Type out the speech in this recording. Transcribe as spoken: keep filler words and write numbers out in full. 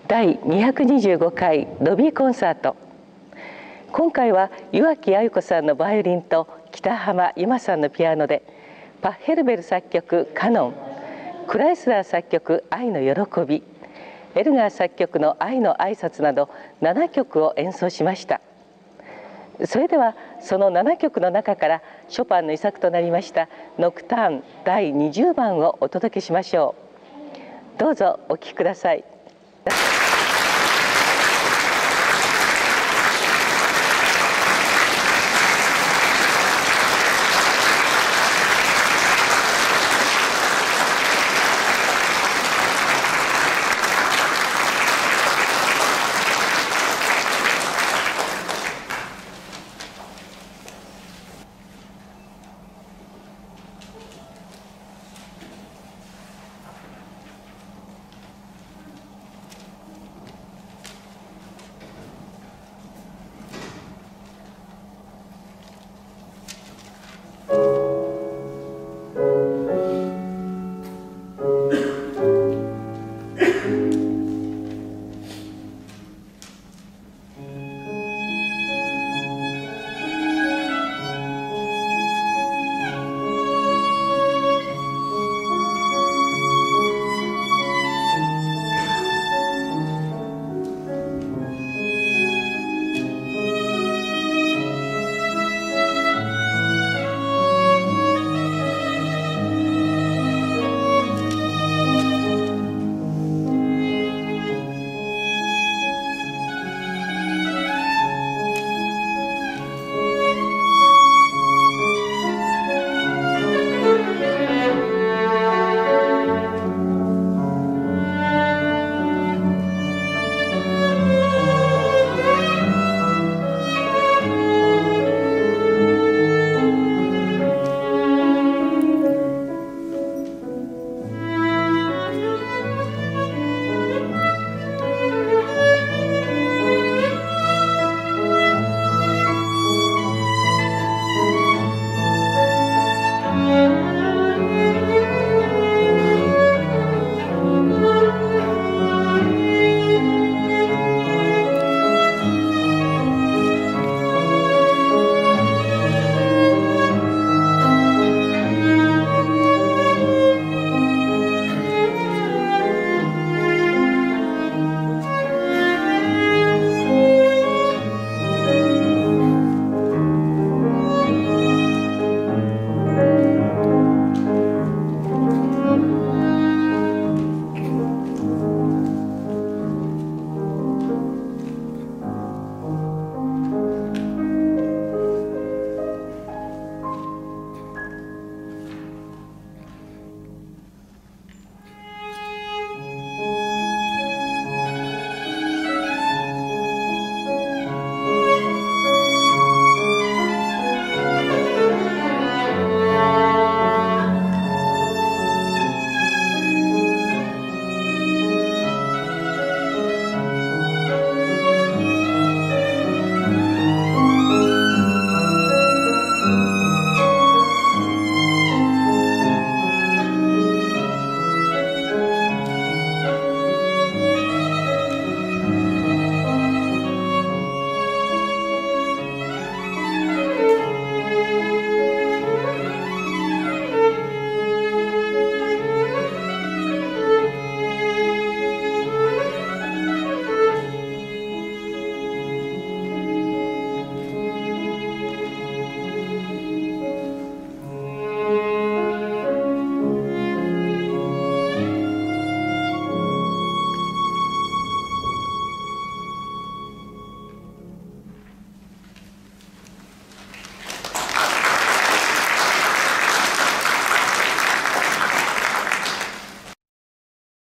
だいにひゃくにじゅうごかいロビーコンサート。今回は岩城あゆ子さんのバイオリンと北浜由真さんのピアノで、パッヘルベル作曲「カノン」、クライスラー作曲「愛の喜び」、エルガー作曲の「愛の挨拶」などななきょくを演奏しました。それではそのななきょくの中からショパンの遺作となりましたノクターンだいにじゅうばんをお届けしましょう。どうぞお聴きください。